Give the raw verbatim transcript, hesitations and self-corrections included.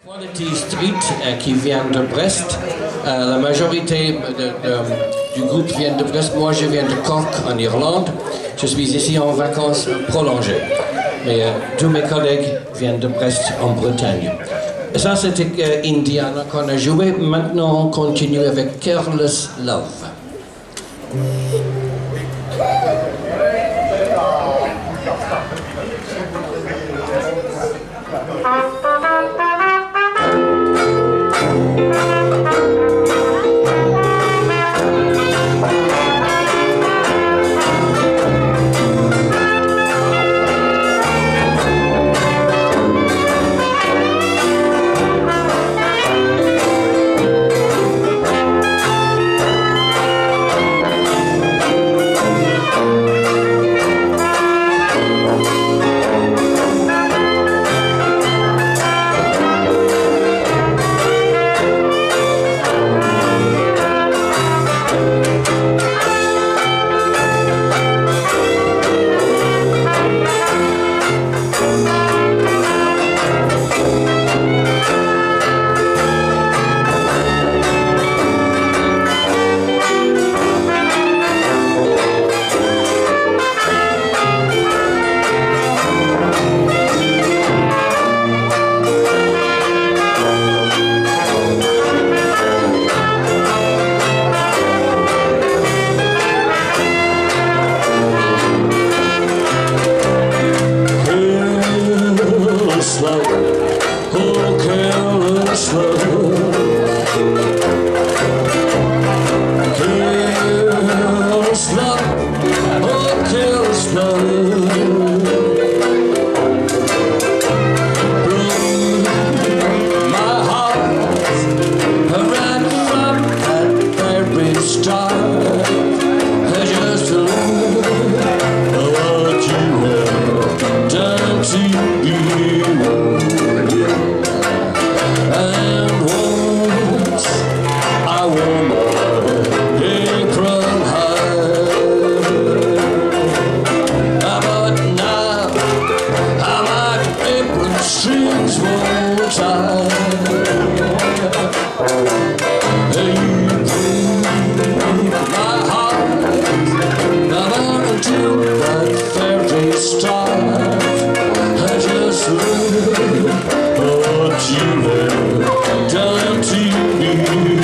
Quality Street euh, qui vient de Brest. Euh, la majorité de, de, du groupe vient de Brest. Moi, je viens de Cork, en Irlande. Je suis ici en vacances prolongées. Mais euh, tous mes collègues viennent de Brest, en Bretagne. Et ça, c'était euh, Indiana qu'on a joué. Maintenant, on continue avec Careless Love. Oh, careless love, careless love, oh, careless love, broke my heart right from that very start. I just love what you have done to me. And once I wore my apron high, but now my apron strings won't tie. You break my heart, not until that very start. I just love what you have done to me.